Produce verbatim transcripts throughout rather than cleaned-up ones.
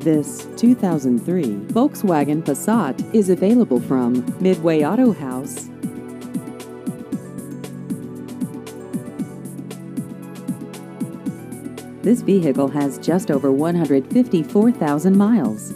This two thousand three Volkswagen Passat is available from Midway Auto House. This vehicle has just over one hundred fifty-four thousand miles.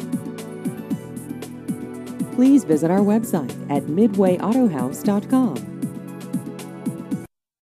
Please visit our website at midway auto house dot com.